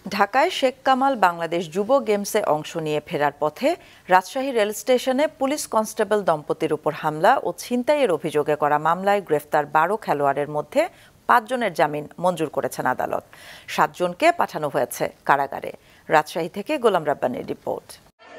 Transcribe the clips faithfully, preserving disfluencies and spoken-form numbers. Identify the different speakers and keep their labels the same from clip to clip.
Speaker 1: ঢাকায় শেখ কামাল বাংলাদেশ যুব গেমসে অংশ নিয়ে ফেরার পথে রাজশাহী রেল স্টেশনে পুলিশ কনস্টেবল দম্পতির উপর হামলা ও ছিনতাইয়ের অভিযোগে করা মামলায় গ্রেফতার বারো খেলোয়াড়ের মধ্যে পাঁচজনের জামিন মঞ্জুর করেছেন আদালত। সাতজনকে পাঠানো হয়েছে কারাগারে। রাজশাহী থেকে গোলাম রাব্বানীর রিপোর্ট।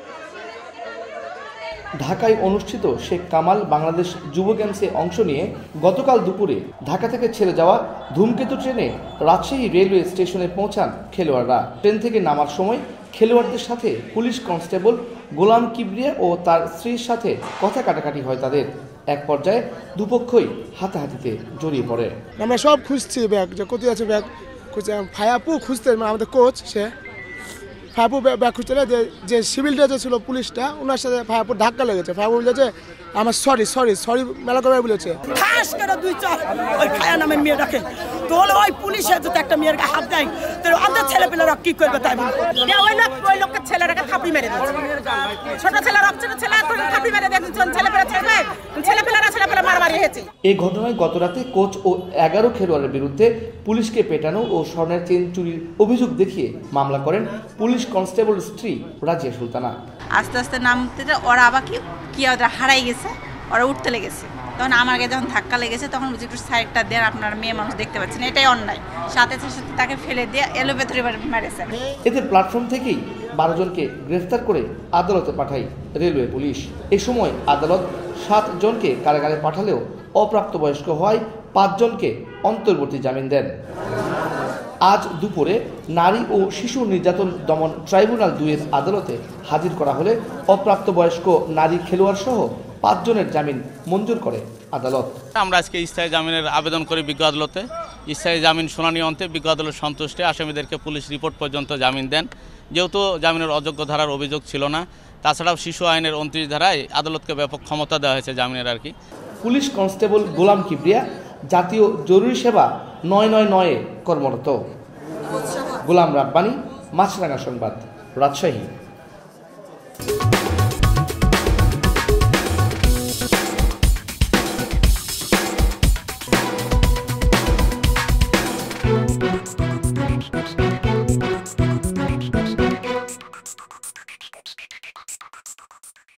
Speaker 2: ঢাকায় অনুষ্ঠিত শেখ কামাল বাংলাদেশ যুব গেমসে অংশ নিয়ে গতকাল দুপুরে ঢাকা থেকে ছেড়ে যাওয়া ধূমকেতু ট্রেনে রাজশাহী রেলওয়ে স্টেশনে পৌঁছান খেলোয়াড়রা। ট্রেন থেকে নামার সময় খেলোয়াড়দের সাথে পুলিশ কনস্টেবল গোলাম কিবরিয়া ও তার স্ত্রীর সাথে কথা কাটাকাটি হয় তাদের। এক পর্যায়ে দুপক্ষই হাতাহাতিতে জড়িয়ে পড়ে।
Speaker 3: আমরা সব খুঁজছি ব্যাগ, যে কোথায় আছে ব্যাগ খুঁজছে। ফায়াপু খুঁজতে আমাদের কোচ, সে ফায়াপু ব্যাগ খুঁজতে যে যে সিভিলটা যে ছিল পুলিশটা, ওনার সাথে ফায়াপুর ধাক্কা লেগেছে। ফায়াপু বলেছে আমার সরি সরি সরি মেলা করে বলেছে।
Speaker 4: ঠাস করে দুই চার ওই ফায়া নামের মেয়ে রাখে তো হলো ওই পুলিশে যদি একটা মেয়ের গায়ে হাত দেয় তো আমাদের ছেলেপেলেরা কি করবে তাই বলবো। ওই লোক ওই লোকের ছেলেরাকে থাপড়ি মেরে দিচ্ছে। ছোট ছেলেরা ছোট ছেলে থাপড়ি মেরে দিচ্ছে। ছেলেপেলা ছেলে ছেলেপেলেরা ছেলেপেলা মারামারি হয়েছে।
Speaker 2: এই ঘটনায় গতরাতে কোচ ও এগারো খেলোয়াড়ের বিরুদ্ধে পুলিশকে পেটানো ও স্বর্ণের চেন চুরির অভিযোগ দেখিয়ে মামলা করেন পুলিশ কনস্টেবল স্ত্রী রাজিয়া সুলতানা।
Speaker 5: আস্তে আস্তে নামতে ওরা আবার কি কি ওরা হারাই গেছে, ওরা উঠতে লেগেছে। তখন আমার আগে যখন ধাক্কা লেগেছে তখন বুঝি একটু সাইডটা দেন, আপনার মেয়ে মানুষ দেখতে পাচ্ছেন, এটাই অন্যায়। সাথে সাথে তাকে ফেলে দিয়ে এলোপেথরি মেরেছে।
Speaker 2: এতে প্ল্যাটফর্ম থেকেই বারো জনকে গ্রেফতার করে আদালতে পাঠায় রেলওয়ে পুলিশ। এ সময় আদালত সাত জনকে কারাগারে পাঠালেও অপ্রাপ্তবয়স্ক হওয়ায় পাঁচজনকে অন্তর্বর্তী জামিন দেন। আজ দুপুরে নারী ও শিশু নির্যাতন দমন ট্রাইব্যুনাল দুইয়ের আদালতে হাজির করা হলে অপ্রাপ্তবয়স্ক নারী খেলোয়াড় সহ পাঁচজনের জামিন মঞ্জুর করে আদালত।
Speaker 6: আমরা আজকে স্থায়ী জামিনের আবেদন করি বিজ্ঞ আদালতে। স্থায়ী জামিন শুনানি অন্তে বিজ্ঞ আদালত সন্তুষ্টে আসামিদেরকে পুলিশ রিপোর্ট পর্যন্ত জামিন দেন, যেহেতু জামিনের অযোগ্য ধারার অভিযোগ ছিল না। তাছাড়াও শিশু আইনের উনত্রিশ ধারায় আদালতকে ব্যাপক ক্ষমতা দেওয়া হয়েছে জামিনের আর কি।
Speaker 2: পুলিশ কনস্টেবল গোলাম কিবরিয়া জাতীয় জরুরি সেবা নয় নয় নয়ে কর্মরত। গোলাম রাব্বানী, মাছরাঙা সংবাদ, রাজশাহী।